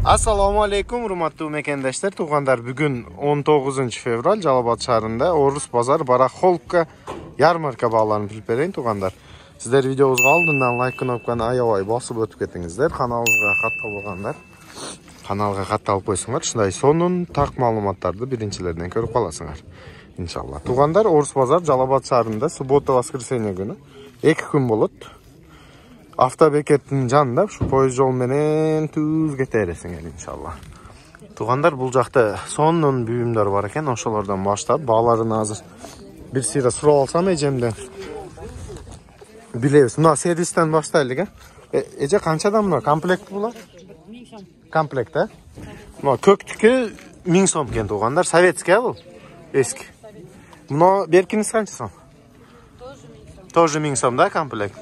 Assalomu alaykum, hurmatli mekandoshlar. Tug'anlar, bugun 19 fevral Jalobod shahrida O'rus bozor Baraxolka yarmarka bog'larini bilib bering, tug'anlar. Sizlar videomizga oldindan like knopkani ayovoy bosib o'tib ketingizlar. Kanalimizga xatto bo'lganlar kanalga xattalib qo'ysinglar. Shunday sonun taq ma'lumotlarni birinchilardan ko'rib qolasizlar. Inshaalloh. Tug'anlar, O'rus bozor Jalobod shahrida subota voskreseniya kuni 2 kun bo'ladi. Avtobeketning janida shu poyezd yo'l bilan tuzga teresingan inshaalloh. Tug'anlar, bu yoqda sonun buyumlar bor ekan, o'shalardan boshlab bog'larini hozir bir sira so'rab olsam ejamdan. Bilasiz, mana servisdan boshlaylik. Eja qanchadan buni komplekt bular? 1000 so'm. Komplekt, ha? Mana ko'ktiki 1000 so'm ekan, tug'anlar, sovetskiy bu. Eski. Buni berkiniz qancha so'm? Тоже 1000 so'm, да, комплект?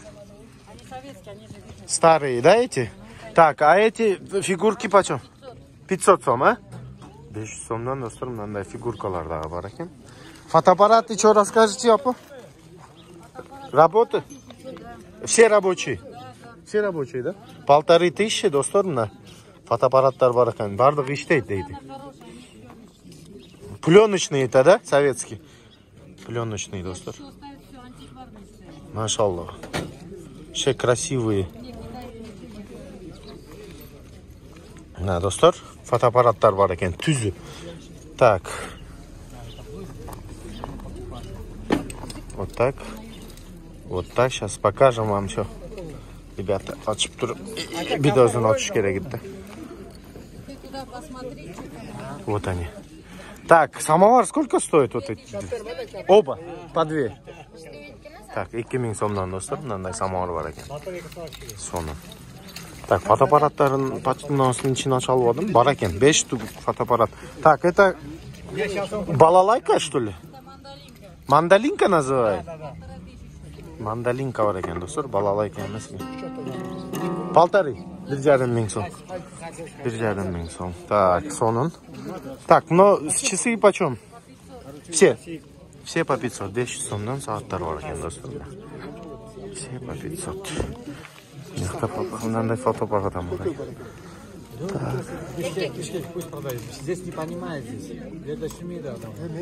Старые, да, эти? Так, а эти фигурки почем? 500 сом, а? 500 сомдан, достар, мынандай фигуркалардағы бар екен. Фотоаппарат еще расскажите, апа? Работы? Все рабочие? Все рабочие, да? 1500, достар, мына фотоаппараттар бар екен. Бардығы иштейді дейді. Пленочный это, да? Советский. Пленочный, достар. Машаллах. Все красивые. На, достар, фотоаппараттар бар екен, түзі. Так. Вот так. Вот так. Сейчас покажем вам все. Ребята, açıp durup videosunu açış gerekti. Вот они. Так, самовар сколько стоит вот эти? Оба, по 2. Так, 2000 сомдан, достар, мынандай самовар бар екен. Соны. Так, фотоаппараттарын патронасының içine açalım adım. Бар екен, 5 штук фотоаппарат. Так, это балалайка, что ли? Мандалинка называют? Мандалинка бар екен, достар, балалайка емес. 1500 сом. 1500 сом. Так, сонун. Так, но часы почем? Все. Все по 500. 500 сомдан сағаттар бар екен, достар. Все по 500. Мынандай фотоаппарат там. Здесь не понимает здесь. Это Шмида.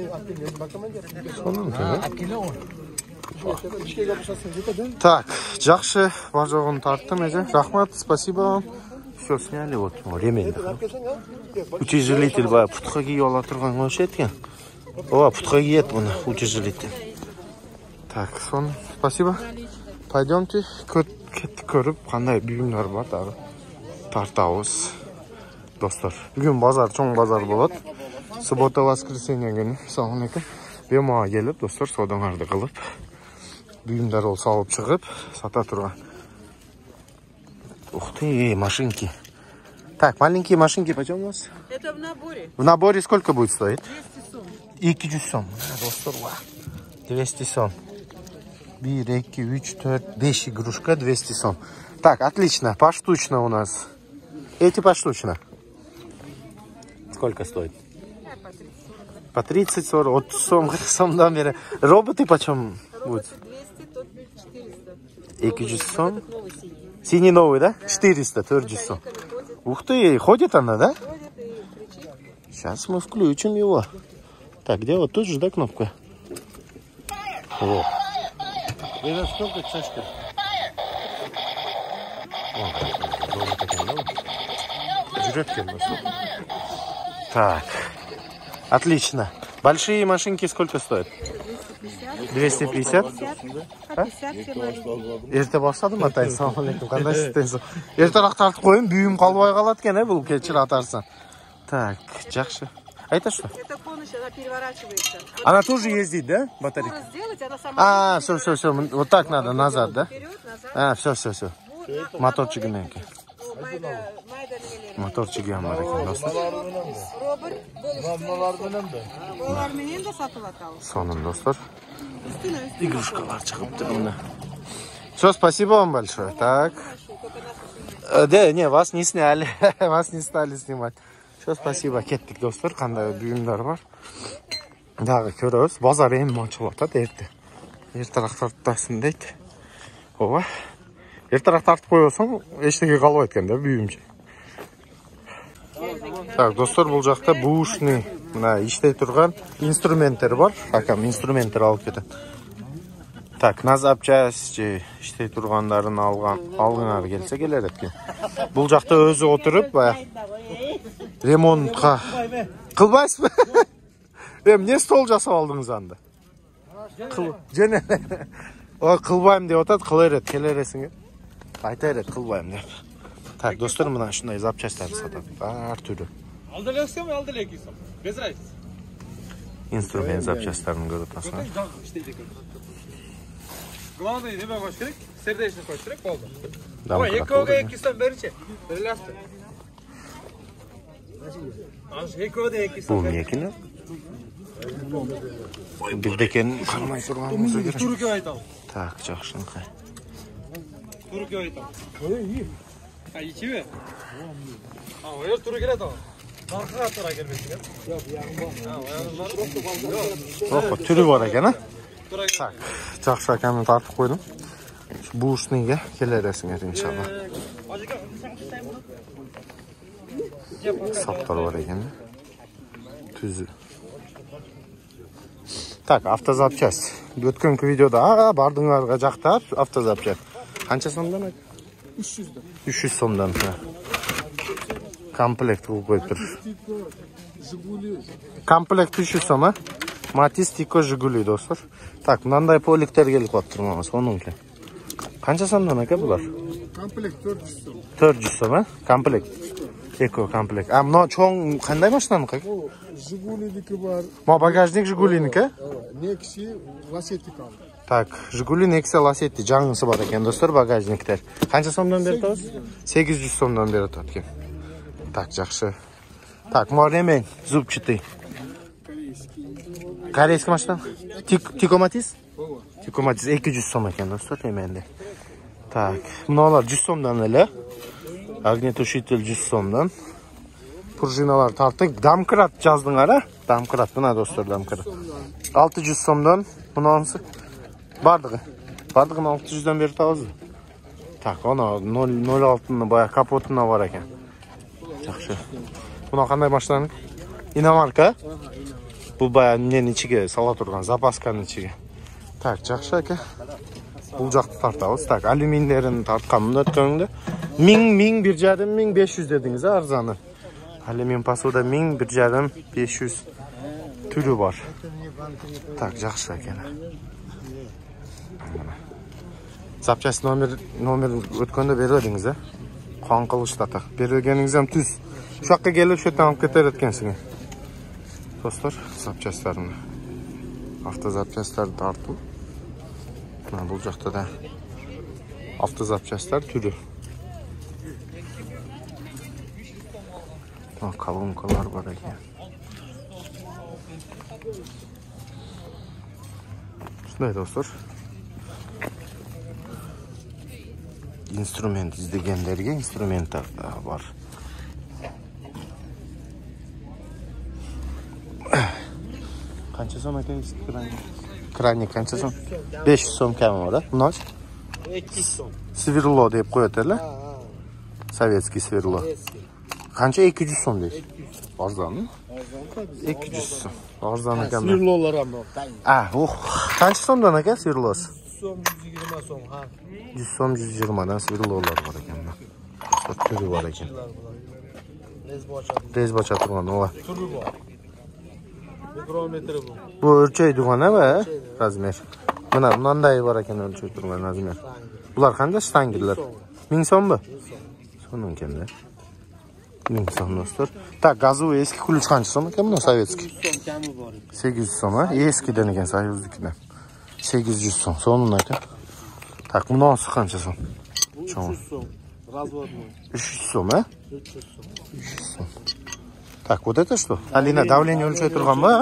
Так, жақсы, бар жоғын тарттым, еже. Рахмат, спасибо вам. Все, сняли, вот, ремень. Утяжелитель, бая, пұтқа кей ола тұрған қойшы еткен. О, пұтқа кей ет бұны, утяжелитель. Так, сон, спасибо. Пойдемте, көріп, қандай бүйімдер бар, дағы. Тартауыз. Достар, бүгін базар, чоң базар болады. Суббота воскресенье күні, сағын екен. Бемаға келіп, достар, содаңарды қылып. Бүйімдер ол салып шығып, сата тұрған. Ух ты, машинки. Так, маленькие машинки почем у вас? Это в наборе. В наборе сколько будет стоить? 200 сом. 200 сом. Достар, 200 сом. 1, 2, 3, 4, 5 игрушка, 200 сом. Так, отлично, поштучно у нас. Эти поштучно. Сколько стоит? По 30-40. Вот сом номера. Роботы почем будут? 200, тот 400. 200 сом. Синий новый, да? 400, 400 сом. Ух ты, ходит она, да? Ходит и кричит. Сейчас мы включим его. Так, где вот тут же, да, кнопка? О. Это сколько чашка? Так, отлично. Большие машинки сколько стоят? 250? 50 Ерте бастадым, атай, ассалаmu алейкум. Қандай сізденсің? Ертерақ тартып қойын, бүйім қалбай қалады екен, бұл кетшір атарсан. Так, жақсы. Это что? Это полностью, она переворачивается. Она тоже ездит, да, батарейка? Скоро сделать, она сама... Все. Вот так надо, назад, да? Вперед, назад. Все. Моторчик меньки. Motorchiga ham bor ekan, do'stlar. Ular menен de satılatamiz. So'nim, do'stlar. Игрушкалар chiqibdi bunda. Все, спасибо вам большое. Так. Да, не, вас не сняли. Вас не стали снимать. Все, спасибо. Ketdik, do'stlar. Qanday buyumlar bor? Дағы ko'ramiz. Bozor endi ochiladi, ertaroq tortasin deydi. Ova. Ertaroq tortib qo'yasang, hech nega qolmayotganda buyumchi. Так, достор, бұл жақта бушный, мына иштей тұрған инструменттер бар. Акам инструменттер алып кетеді. Так, на запчасть же иштей тұрғандарын алғыңар келсе келер екен. Бұл жақта өзі отырып, ремонтқа қылбайсыз ба? Не стол жасап алдыңыз анда? Жene. О, қылбайым деп отады, қылар еді, келер есіңе. Айтар еді, қылбайым деп. Так, достар, мына шындай запчастарды сатады. Әр түрі. Aldıleceksin mi aldıleceksin? Без разницы. Инструмент запчастарын көріп тұрсың. Главное не koş gerek, serdeşini koş gerek oldu. Ama Ama ekoga ekisten beriçe. Relaste. Az ekoga ekisten. Бұл не екен? Білдекен қалмай тұрғанымызы керек. Turuk'a ait al. Так, жақшынқай. Turuk'a ait al. Ha içi mi? Ha o yer Turuk'a ait al. Narkıға аттыра келбейсің, Жоқ, Жоқ, түрі бар екен, а? Так, жақшы әкемді тартып қойдым. Бушныйге келер есіңер, иншалла. Саптар бар екен. Түзі. Так, автозапчасть. Өткен видеода бардыңарға жақтар автозапчасть. Қанша сомдан? 300 сомдан. Комплект қылып қойып тұр. Комплект 300 сом, а? Матис, Тико, Жигули, достар. Так, мынандай поликтер келіп қойып тұрмаңыз, оның ке. Қанша сомдан әке бұлар? Комплект 400 сом. 400 сом, а? Комплект. Эко комплект. А, мына чоң қандай машинаның қай? Жигулидікі бар. Ма багажник Жигулинікі? Некси, ласетик алды. Так, Жигули, Некси, Ласетти. Жаңғысы бар екен, достар, багажниктер. Қанша сомдан бері тұғыз? 800 сомдан бері тұғыз екен. Так, жақшы. Так, мына ремень, зубчатый. Корейский машина? Тико Матис? Тико Матис 200 сом екен, достар, ременде. Так, мыналар 100 сомдан әлі. Огнетушитель 100 сомдан. Пружиналар тартық. Домкрат жаздыңар, а? Домкрат, мына достар, домкрат. 600 сомдан. Мынансы? Бардығы. Бардығын 600-ден бері тауызды. Так, оны 0.6-ны бая капотына бар екен. Жақшы. Бұна қандай машинаның? Иномарка? Бұл бая нен ішіге сала тұрған, запасканың ішіге. Так, жақшы әке. Бұл жақты тартауыз. Так, алюминдерін тартқанымды өткеніңді. 1500 дедіңіз, арзаны. Алюмин посуда 1500 түрі бар. Так, жақшы әке. Запчасть номер өткенде бері өдіңіз, ә? Қаңқылышта так. Берілгеніңізден түз. Шаққа келіп шөттен алып кетер еткенсіңе. Достар, запчастарымды. Автозапчастарды тарту. Бұл жақта да автозапчастар түрі. Колонкалар бар екен. Шындай, достар. Инструмент іздегендерге инструменттер бар. Қанша сом екен краник қанша сом? 500 сом кәмі бар, мұнаш? 200 сом. Сверло деп қойып әлі? Советский сверло. Қанша 200 сом дейсіз? Арзаны? 200 сом. Арзаны кәмі. Сверлолар ama. Қанша сомдан екен сверлосы? 120 сом, ha. 100 сом 120-дан сверлолар бар екен. Түрі бар екен. Резбача тұрған, оға. Türü bu. Mikrometre bu. Bu ölçey durgan ha, razmer. Mınандай бар екен ölçey тұрған razmer. Бұлар қандай штангелер? 1000 сом ба? Соның екен да. 1000 сом, достар. Так, газовый eski ключ қанша сом екен мына советский? 800 сом, а? Ескиден екен, союздікіден. 800 сом, соның екен. Так, мынасы қанша сом? 300 сом. Разводной. 300 сом, а? 300 сом. 300 сом. Так, вот это что? Алина, давление өлшей тұрған ба?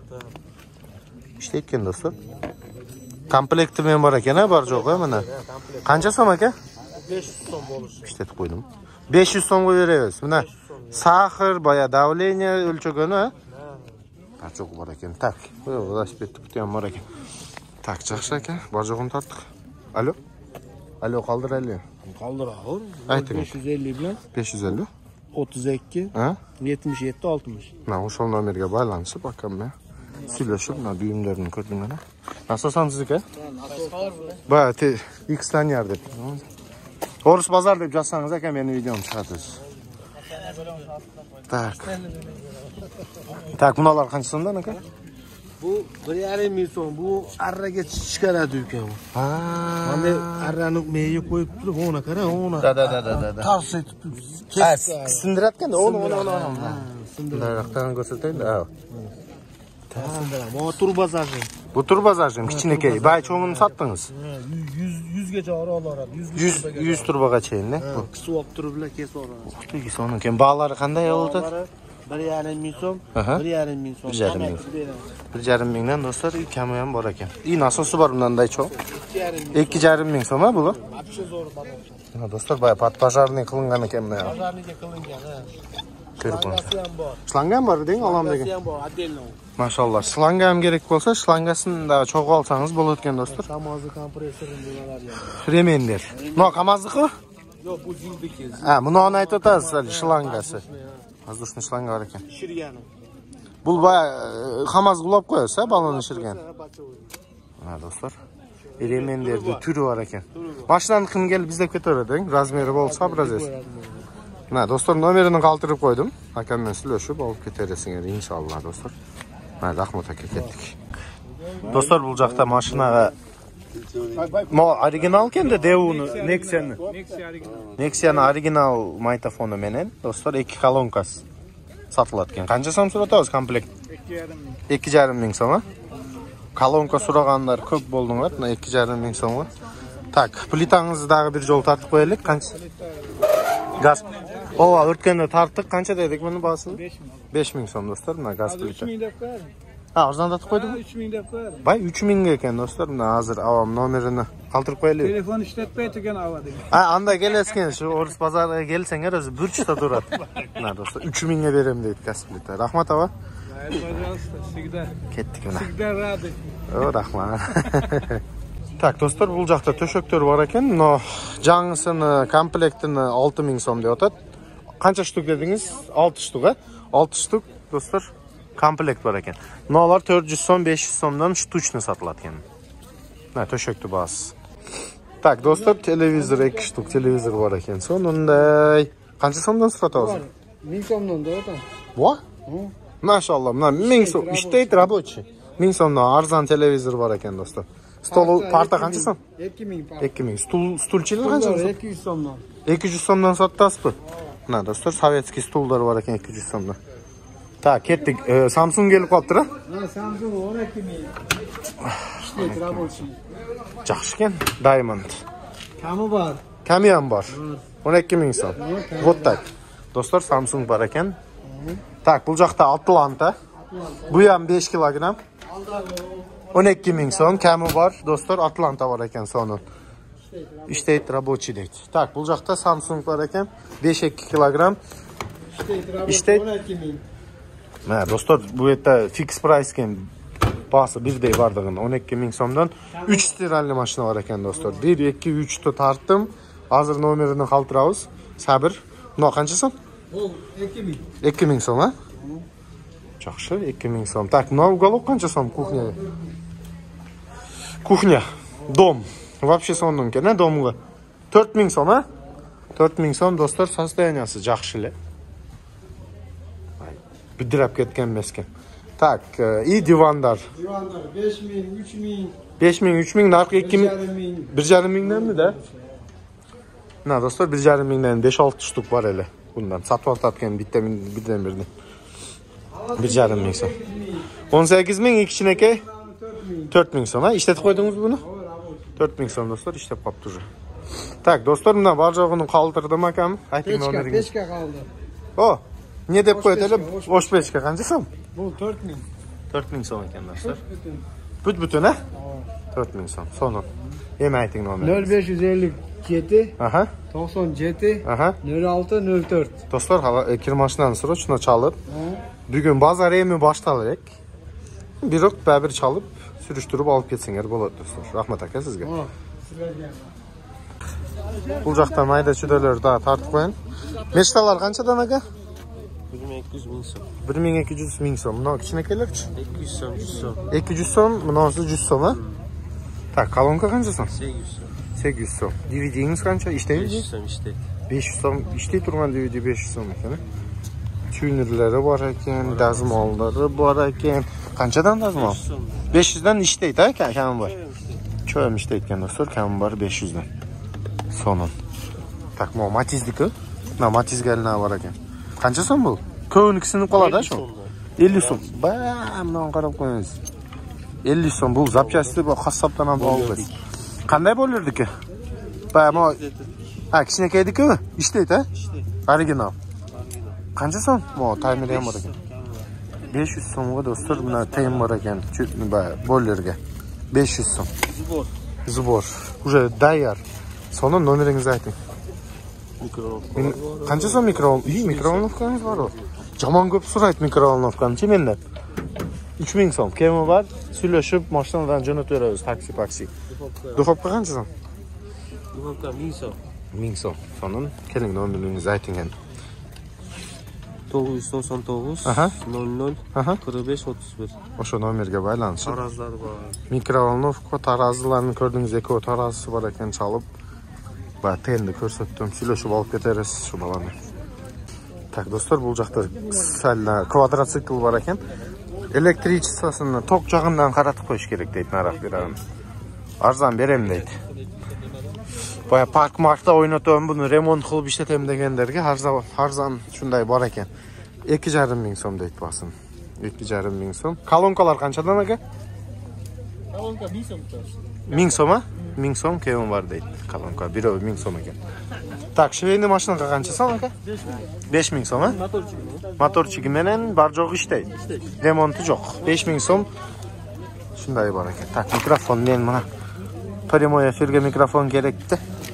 İşte eкен, достар. Komplekti men бар екен, бар жоқ, мына. Қанша сом екен? 500 сом болуш. İşte қойдым. 500 сомға береміз. Мына сахар, бая давление өлшөгөнү, а? Жоқ бар екен. Так, велосипедті күтем бар екен. Так, жақсы екен. Бар жоғын тарттық. Алло? Алло, қалдыр әлі. Kaldır ağır. Айтыңыз. 550 bilen. 550. 32 Ha? 77 60. Mana o'sha nomerga baylanishib akamga söylashib, mana buyumlarini ko'rding mana. Asosan sizniki? Ba, X'dan yer deb. O'ris bozor deb yozsangiz aka meni videom chiqadi. Tak, bunalar qancha so'mdan aka? Bu 1,5 ming so'm. Bu arraga chiqaradi ukan. Ha. Mana arrani meyi qo'yib turib, ona qara, ona. Da. Tars etib Sindiratganda onu. Sindiratgan ko'rsataymi? Ha. Bu turbazajı. Bu turbazajım kichkinakay. Bay cho'ngini satdingiz. 100 gacha oladi. 100 turbaga chayin, ne? Qisib olib turiblar, kesib oladi. Xudoga so'ning keyin bog'lari qanday o'tadi? 1,5 ming so'm, 1,5 ming so'm. 1,5 ming. 1,5 mingdan do'stlar, kami ham bor ekan. Nasosi bor bunday cho'ng. 2,5 ming so'm bu. Вообще zo'r bor. Ha, do'stlar, bay podpожарный qilingan ekan buni. Pazarniga qilingan, ha. Ko'rib Slangasi ham bor. Shlangan bor deng, olam degan. Slangasi ham bor, отдельно. Mashallah, shlanga ham kerak bo'lsa, shlangasini cho'g'ib olsangiz bo'ladigan do'stlar. Samozni kompressorini bo'lar ya. Remender. No, qamazniki? Yo'q, bu zildiki. Ha, buni ona aytib o'tasiz, shlangasi. Воздушный shlanga bor ekan. Shirgani. Bu boya qamaz qulab qo'ysa, balonni shirgan. Ha, do'stlar. Remenderning turi bor ekan. Mashinani kim kelib bizda ketaverading, razmeri bo'lsa, biroz. Mana do'stlar, nomerini qoldirib qo'ydim. Akam bilan so'rashib olib ketaverasizlar inshaalloh do'stlar. Mana Rahmat aka ketdik. Do'stlar, bu yoqda mashinaga original ekan-da, Devuni, Nexia'ni. Nexia'ni original magnitofoni menen, do'stlar, 2 kolonkasi sotilayotgan. Qancha so'm so'ratasiz komplekt? 2,5 ming so'm. Kolonka so'raganlar ko'p bo'ldinglar, 2,5 ming so'm. Tak, plitangizdagi bir yo'l tartib qo'yaylik. Qancha? Gaz. O'tganda tartib, qancha dedik buni bahsini? 5 ming so'm do'stlar, mana gaz plita. 3 ming deb qo'ydim. Ha, arzonlatib qo'ydingmi? 3 ming deb qo'ydim. Bay 3 ming ekan do'stlar, mana hozir avom nomerini qoldirib qo'yaylik. Telefon ishlatmay turgan avadi. Ha, anda kelasizkan, shu O'ris bozoriga kelsangiz o'zi burchda turadi. Mana do'stlar, 3 mingga beraman deydi gaz plita. Rahmat ava. Пожалуйста, всегда. Ketdik mana. Всегда rады. O, rahmat. Tak, do'stlar, bu yoqda to'shaklar bor ekan. No, jangisini, komplektini 6 ming so'm deb o'tadi. Qancha shtuk dedingiz? 6 shtuk, ha? 6 shtuk, do'stlar, komplekt bor ekan. Nolar 400 so'm, 500 so'mdan shtuchni sotiladi ekan. Mana to'shakni bas. Tak, do'stlar, televizor 2 shtuk televizor bor ekan. Sonunday. Qancha so'mdan sotasiz? 1000 so'mdan da. Vo? Mashallah, mana 1000 so'm. İşte рабочий. 1000 so'mdan arzon televizor bor ekan do'stlar. Stol, parta qancha so'm? 2000 parta. 2000. Stulchilar qancha so'm? 200 so'mdan. 200 so'mdan sotasizmi? Mana do'stlar, sovetskiy stullar bor ekan 200 so'mdan. Tak, ketdik. Samsung kelib qolibdi. Ha, Samsung 12 ming. İşte rабочий. Yaxshi ekan, Diamond. Kami bor. Kami ham bor. 12 ming so'm. Вот так. Do'stlar, Samsung bor ekan. Tak, bu yoqda Atlanta. Bu ham 5 kilogram. 12 ming so'm, kami bor. Do'stlar, Atlanta bor ekan soni. İşte рабочий deydi. Tak, bu yoqda Samsung bor ekan. 5-2 kilogram. İşte 12 ming. Mana do'stlar, bu yerda fix price ekan. Bahsi birday bordig'ini 12 ming so'mdan 3 stiralli mashina bor ekan do'stlar. 1 2 3 ta tartdim. Hozir nomerini qoldiramiz. Sabr. No, qancha so'm? Bu 2 ming. 2 ming so'm, ha? Yaxshi, 2 ming so'm. Tak, no уголок qancha so'm kuxnya? Kuxnya, dom. Вообще so'mdan keyin, domga. 4 ming so'm, ha? 4 ming so'm do'stlar, sostoyaniyasi yaxshi. Bidirab ketgan emaskan. Tak, i divanlar. Divanlar 5 ming, 3 ming. 5 ming, 3 ming, narxi 2 ming. 1,5 mingdanmi-da? Na do'stlar, 1,5 mingdan 5-6 shtuk bor ele. Bundan satib oladigan birdan birini. 1,5 ming so'm. 18 ming, ikichinakay 4 ming so'm, ha? Ishlatib qo'ydingiz buni? 4 ming so'm do'stlar, ishlab qolibdi уже. Tak, do'stlar, bundan bor jo'g'ini qoldirdim akam. Ayting nomeringiz. Pechka qoldi. O, ne deb qo'yadilar? Osh pechka qancha so'm? Bu 4 ming. 4 ming so'm ekan do'stlar. Butun, ha? 4 ming so'm. Sonu. Hem ayting nomeringiz. 0557 Aha. 97 Aha. 06 04. Do'stlar, kir mashinani srochno chalib. Bugun bozor emi boshtalak. Biroq babir chalib, surishtirib olib ketsinlar bo'ladi do'stlar. Rahmat aka sizga. Bu yoqda mayda chudalar da tartib qo'ying. Meshtalar qanchadan aka? 1200 ming so'm. 1200 ming so'm. Buni kichinakelarchi? 200 so'm, 100 so'm. 200 so'm, bunisi 100 so'm, ha? Tak, kolonka qancha so'm? 800 so'm. 800 so'm. DVD'ingiz qancha? İşteymi? 500 so'm ishlaydi. 500 so'm, ishtay turgan DVD 500 so'm ekan. Tunerlari bor ekan, dazmollari bor ekan. Qanchadan dazmol? 500 dan ishtaydi, ha, kam bor. Cho'm ishtayotgan do'stlar, kam bor 500 dan. So'nin. Tak, mo Matiz'diki. Na Matiz'ga bor ekan. Qancha so'm bu? Ko'pini sinib qoladi shu. 50 so'm. Bundan qarab qo'yingiz. 50 so'm bu zapchasti bu qassobdan ham olasiz. Qanday bo'lardiki? Mo ha, kichinakeydiki, ishtaydi, ha? Original. Qancha so'm? Mo timer ham bor ekan. 500 so'mga do'stlar, buna time bor ekan. Bo'llerga. 500 so'm. Zubor. Уже dayar. Sonra nomeringizni ayting. Qancha so'm mikrovolnovkangiz bor? Jamon ko'p so'raydi mikrovolnovkani mendan. 3000 so'm. Kemi bor? Suylashib, mashinadan jo'nataveramiz, taksi. Duxovka qancha so'm? Duxovka 1000 so'm. 1000 so'm. Sonra keling nomeringizni ayting endi. 999 Aha. 00 Aha. 45 31. O'sha nomerga baylanishib. Tarazlar bor. Mikrovolnovka tarozilarni ko'rdingiz, eko tarozisi bor ekan, chalib. Va tendi ko'rsatdim, silashib olib ketarsiz shu balani. Tak, do'stlar, bu yoqda sal kvadrotsikl bor ekan. Elektrichesini tok jag'idan qaratib qo'yish kerak deydi, narx beraman. Arzon berem deydi. Boya park-markda o'ynataman, buni remont qilib ishlatam deganlarga arzon shunday bor ekan. 2,5 ming so'm deydi basin. 2,5 ming so'm. Kolonkalar qanchadan aka? Kolonka 1000 so'm. 1000 so'm, ha? 1000 so'm kevim var deydi kolonka. Biri 1000 so'm ekan. Tak, shveyni mashinaga qancha so'm aka? 5000 so'm, ha? Motorchigi menen bar jo'q ishlaydi. Remonti yo'q. 5000 so'm. Shunday bor ekan. Tak, mikrofon men mana prямой efirga mikrofon kerakdi.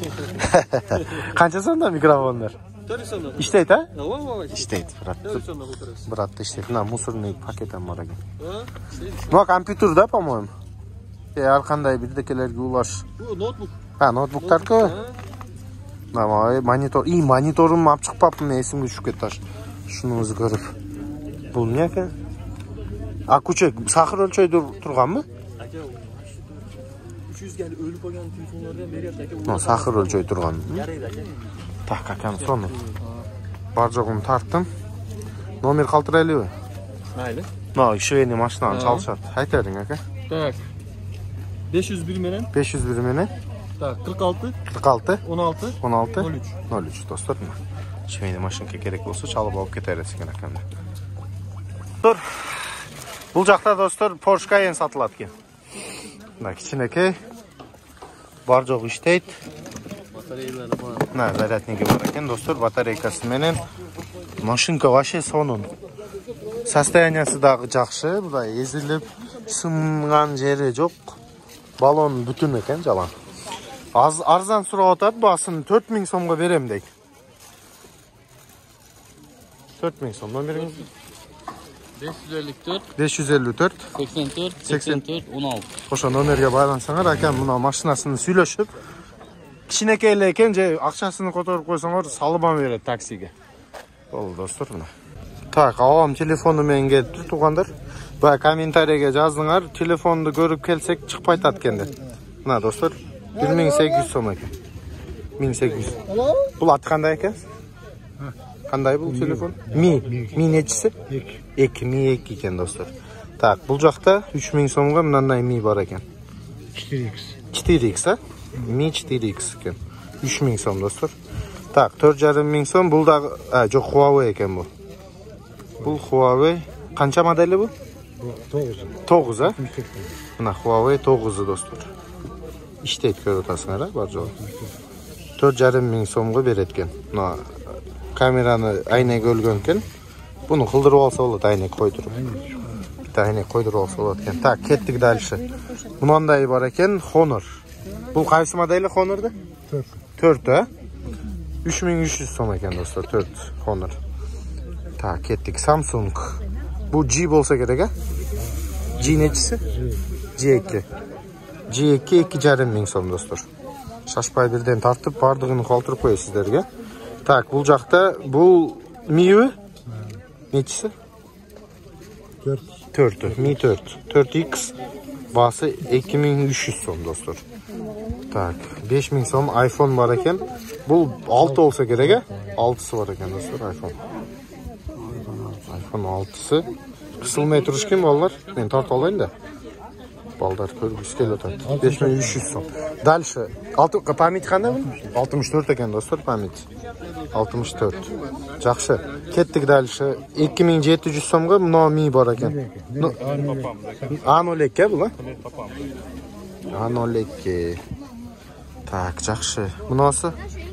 Qancha so'mda mikrofonlar? 400 so'mdan. İşteydi, ha? Voy. İşteydi. 400 so'mdan o'tirasiz. Bratda işteydi. Na musornik paketim bor ekan. No, kompyuterda, по-моему. Har qanday birdekelerga ulash. Bu notebook. Ha, notebooklar-ku. Navoy monitor. Monitorim olib chiqibman, men esimga tushib ketdi. Shuni o'zi ko'rib. Bu ne ekan? Akuchek sahir o'lchoy turganmi? Aka 300 ga o'lib qolgan telefonlardan beryapti aka. No, sahir o'lchoy turgan. Yaraydi aka. Tak, akam soni. Barjog'imni tartdim. Nomer qaltiraylikmi? Mayli. No, shveyni mashinani chalishadi. Aytavering aka. Tak. 501 menen. 501 menen. Tak, 46 46 16 16 03. 03 do'stlar. Shveyni mashinka kerak bo'lsa chalib olib ketarasiz ekan akamda. Dur. Bu yoqda do'stlar Porsche Cayenne sotiladi ekan. Mana kichinakay barjoq ishlaydi. Batareyalari bor. Na, zaryadniki bor ekan do'stlar, batareykasi menen. Mashinka вообще so'nin. Состояниясыдагы yaxshi, bunday ezilib, singan jeri yo'q. Balon бүтін ekan, jalan. Arzon so'rayotadi, basini 4000 so'mga berem deydi. 4000 so'm. Nomeringiz? 554 554 84 16. O'sha nomerga baylansanglar, akam buni mashinasini suylashib, kichinakelar ekan, aqchasini ko'tarib qo'ysanglar, salib ham beradi taksiga. Bo'ldi do'stlar, buni. Tak, avam telefonu menga turgandir. Va kommentariyaga yozdinglar, telefonni ko'rib kelsak chiqib aytadi endi. Mana do'stlar, 1800 so'm ekan. 1800. Bu ati qanday ekan? Qanday bu telefon? Mi nechisi? 2. Mi 2 ekan do'stlar. Tak, bu yoqda 3000 so'mga bundan mi bor ekan. 4x. 4x, ha? Mi 4x ekan. 3000 so'm do'stlar. Tak, 4500 so'm. Bu da yo'q, Huawei ekan bu. Bu Huawei qancha modeli bu? 9, ha? Mana Huawei 9 do'stlar. İşteydi ko'rasizlar, bor joy. 4500 so'mga beretgan. Mana kamerani aynaga o'lgan ekan. Buni qildirib olsa bo'ladi, aynak qo'ydirib. Bitta aynak qo'ydirib olsa bo'ladi ekan. Tak, ketdik dalishi. Bunday bor ekan, Honor. Bu qaysi modeli Honorda? 4, ha? 3300 so'm ekan do'stlar, 4 Honor. Tak, ketdik. Samsung. Bu G bo'lsa kerak, ha? G nechisi? G2. G2 2,5 ming so'm do'stlar. Shashpay birden tartib, bardığını qoldirib qo'yay sizlarga. Так, бұл жақта, бұл миі нечісі? 4. Mi 4. 4X. Bası 2300 сом, достар. Так, 5000 сом iPhone бар екен. Бұл 6 olsa керек, ә? 6-сы бар екен, достар, iPhone. iPhone 6-сы. Қысылмай тұрышкен балалар. Мен тарт алайын да. Балдар көргісі келі өтеді. 5300 сом. Дальше. Память қандай бұл? 64 екен, достар, память. 64. Жақшы. Кеттік дальше. 2700 сомға мұна ми бар екен. A02 бұл, а? A02. Так, жақшы. Мұнасы?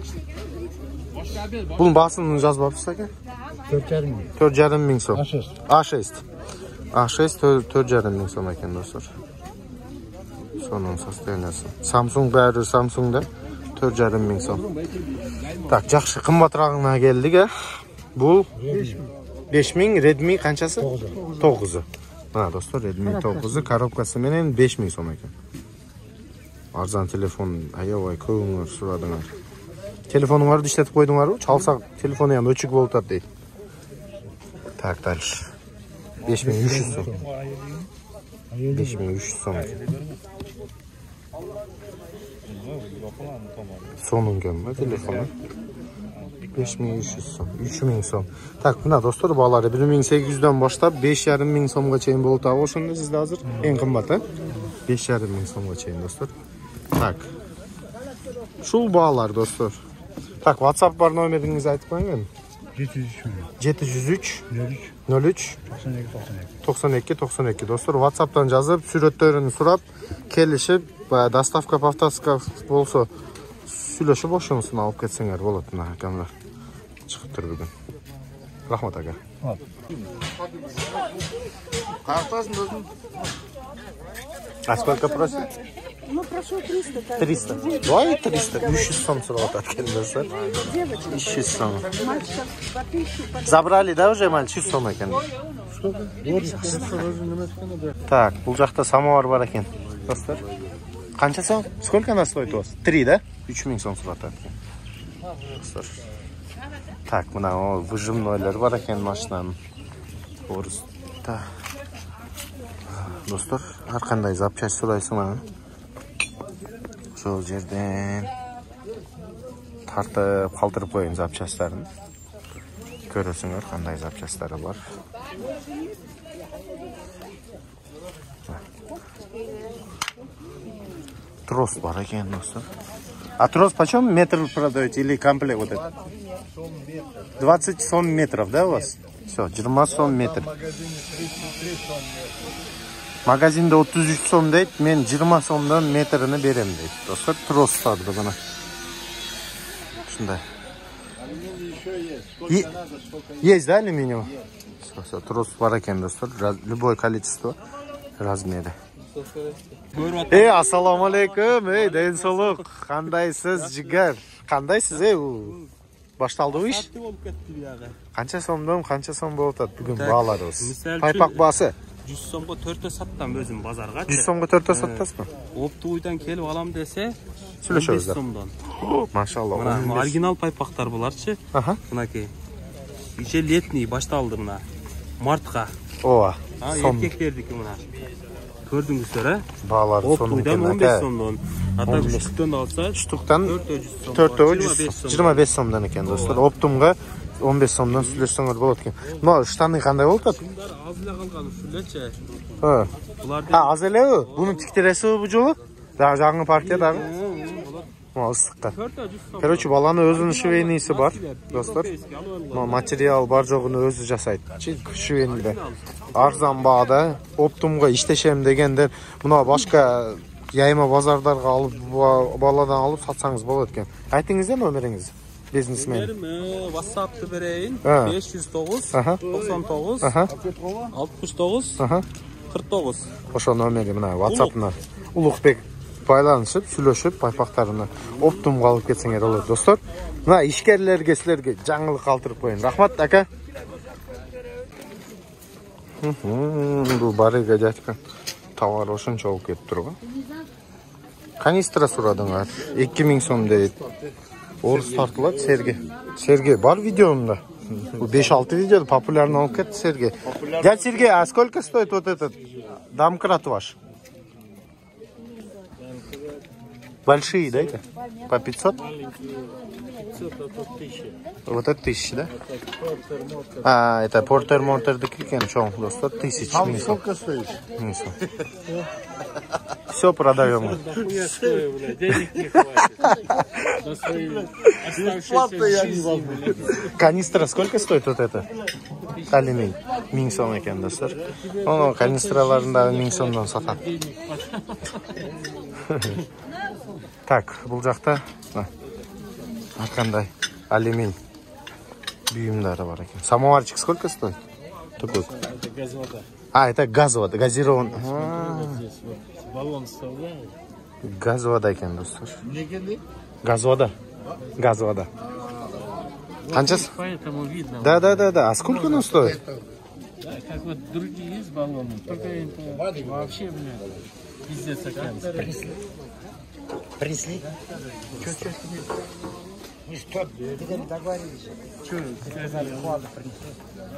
Бұның басын жазбапсыз екен? 4,5 сом. A6. A6 4,5 сом екен, достар. Соның состояниясы. Samsung бәрі Samsung'da 4,5 сом. Так, жақшы, қымбатырағына келдік, ә? Бұл 5000, Redmi қаншасы? 9. Мына, достар, Redmi 9, коробкасы менен 5000 сом екен. Арзан телефон, аябай көңір сұрадыңар. Телефоныңарды іштетіп қойдыңар, чалсақ телефоны ям өчік болып тат дейді. Так, дальше. 5300 сом. 5300 сом екен. Sonun gömme telefonu. 5300 сом, 3000 сом. Так, мына достар, балары 1800'den başlап 5500 сомға чейін болып тағы ошонда сізде азыр. Ең қымбат, ә? 5500 сомға чейін, достар. Так. Шул балалар, достар. Так, WhatsApp бар номеріңізді айтып қойыңыз. 703 03 92 достар. WhatsApp'tan жазып, сүреттерін сұрап, келішіп, доставка повтаска болса, сүйлөшіп ошонысын алып кетсеңер болады, мына акамдар. Шығып тұр бүгін. Рахмат, ака. Қақтасын өзің? А сколько просит? Ну, прошу 300. 300. Давай 300. 300 сом сұрауат аткен достар. 300 сом. Забрали, да, уже мальчик 100 сом екен? Так, бұл жақта самовар бар екен, достар. Қанша сом? Сколько она стоит у вас? 3, да? 3000 сом сұрауат аткен. Достар. Так, мына выжимнойлар бар екен машинаның. Орыста. Достар, әрқандай запчасть сұрайсың маған. Сол жерден тартып қалтырып қойын запчастарын. Көресіңдер қандай запчастары бар. Трос бар екен, достар. А трос почем метр продаете или комплект вот этот? 20 сом метров, да, у вас? Все, 20 сом метр. Магазинде 33 сом дейт, мен 20 сомдан метріні берем дейт. Достар, трос сады бұғына. Шындай. Есть, да, алюминиевый? Все, трос бар екен, достар. Любое количество, размері. Ассаламу алейкум, денсаулық. Қандайсыз, жігер? Қандайсыз, башталды ғой? Қанша сомдан, қанша сом болып тат бүгін бағалар осы? Пайпақ басы? 100 сомға 4-те саттам өзім базарға. 100 сомға 4-те саттасыз ба? Оптовыйдан келіп алам десе, 15 сомдан. Машалла. Мына оригинал пайпақтар бұларшы. Мынакей. Еще летний башталды мына. Мартқа. Оа. Еркектердікі мына. Көрдіңіздер, ә? Бағалары соның екен. Оптовыйдан 15 сомдан. Ата үштіктен алса, 25 сомдан екен, достар. Оптумға 15 сомдан сүлешсіңір болады екен. Мұна штаны қандай болды? Азылы қалғаны сүлеші. Аз әлі ө? Бұның тіктіресі ө бұл жолы? Жаңғы партиядағы? Ыстыққа. Короче, баланы өзінің швейнесі бар, достар. Материал бар жоғыны өзі жасайды. Швейнілі. Арзан бағада, оптумға іштешем дегендер, мұна башқа яйма базардарға алып, баладан алып сатсаңыз болады екен. Айтыңыз да номеріңіз? Бизнесмен. WhatsApp'ты берейін. 509 99 69 49. Ошо номері мына WhatsApp-на Улықбек байланышып, сүйлөшүп, пайпактарына оптумга алып кетсеңер болот, достор. Мына ишкерлерге силерге жаңылык калтырып коюн. Рахмат, ака. Бул барыга жаткан товар ошончолук кетип турган. Канистра сурадыңар. 2000 сом дейт. Орыс тартылады Серге. Серге бар видеомда. 5-6 видеода популярно алып кетті Серге. Дядь Сергей, а сколько стоит вот этот домкрат ваш? Большие, да, это? По 500? 500, а то 1000. Вот это 1000, да? А, это портер-монтердікі екен, чоң, достар, 1000. Там сколько стоишь? Все продаем. Хуя стою, блядь, денег не хватит. На свои оставшиеся жизни. Канистра сколько стоит вот это? Алюминий. 1000 сом екен, достар. Оны канистраларында 1000 сомдан сатады. Так, бұл жақта қандай алюминий бұйымдары бар екен. Самоварчик сколько стоит? Такой. Это газ вода. А, это газ вода, газирован. Здесь вот баллон вставляют. Газ вода екен, достар. Не кенде? Газ вода. Газ вода. Қаншасы? Поэтому видно. Да. А сколько он стоит? Да, как вот другие есть баллоны, только это вообще, блядь, пиздец океанский. Принесли? Что? Ну что, договорились. Что, сказали, ладно, принесли.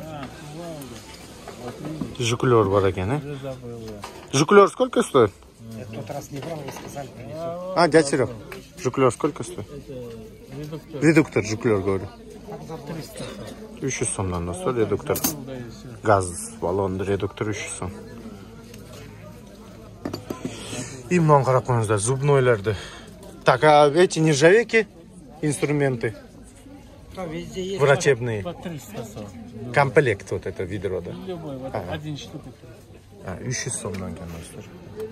Жуклер бар екен, а? Уже забыл я. Жуклер сколько стоит? Я в тот раз не брал, вы сказали, принесу. А, дядь Серег, жуклер сколько стоит? Редуктор. Редуктор жуклер, говорю. 300. 300 сомдан достар, редуктор. Да, и все. Газ баллонды редуктор 300 сом. И мынаны қарап қойыңыздар, зубнойларды. Так, а эти нержавейки инструменты Там везде есть. врачебные. По 300 сом. Комплект вот это ведро, да? Любой, вот один штука. 300 сомдан екен достар.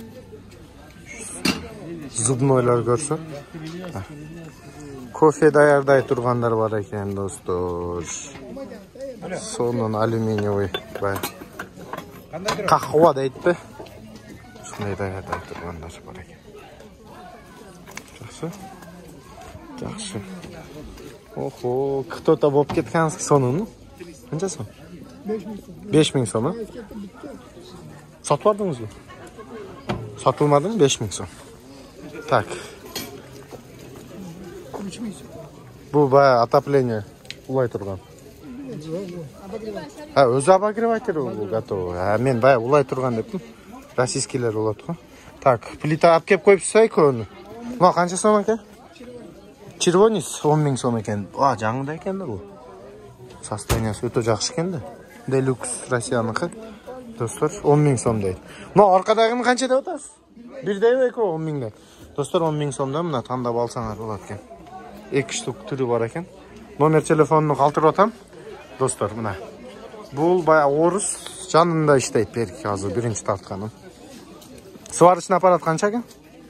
Зубнойлар көрсө. Кофе даярдай тургандар бар екен, достор. Сонун алюминиевый бай. Кахва дейт. Шундай даярдай тургандар бар екен. Жақсы. Охо, кто-то болып кеткен сонун. Қанша сом? 5000 сом, а? Сатып алдыңыз ба? Сатылмады ма? 5000 сом. Так. Бұл бая отопление улай тұрған. А, өзі обогреватель бұл готовы. А мен бая улай тұрған дептім. Российскийлер улады ғой. Так, плита алып кеп қойып тастайық оны. Мына қанша сом екен? Червонец 10 000 сом екен. А, жаңында екен де бұл. Состояниясы өте жақсы екен де. Делюкс Россияныкі. Достар, 10 000 сом дейді. Мына арқадағыны қанша деп отасыз? Бірдей бе екен 10 000 деп. Достар, 10 000 сомда мына таңдап алсаңар болады екен. 2 штук түрі бар екен. Номер телефонunu қалтырып атам. Достар, мына. Бұл бая орыс жанында іштейді берік қазір бірінші тартқаным. Сварочный аппарат қанша екен?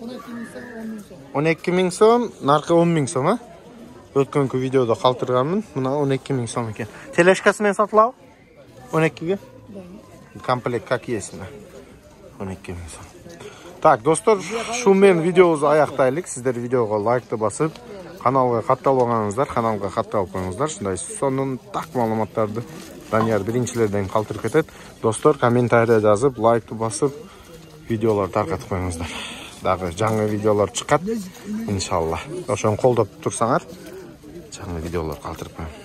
12 000 сом, нарқы 10 000 сом, а? Өткенгі видеода қалтырғанмын, мына 12 000 сом екен. Телешкасымен сатылау? 12-ге? Комплект как есть, мына. 12 000 сом. Так, достар, шумен видеоңызды аяқтайлық. Сіздер видеоға лайкты басып, каналға қатталып алғаныңыздар, каналға қатталып қойыңыздар. Шындай сонун так маалыматтарды Данияр биринчилерден калтырып кетет. Достар, комментария жазып, лайкты басып, видеолар тарқатып қойыңыздар. Дагы жаңы видеолар чыкат, иншалла. Ошону колдоп турсаңар, жаңы видеолар калтырып коем.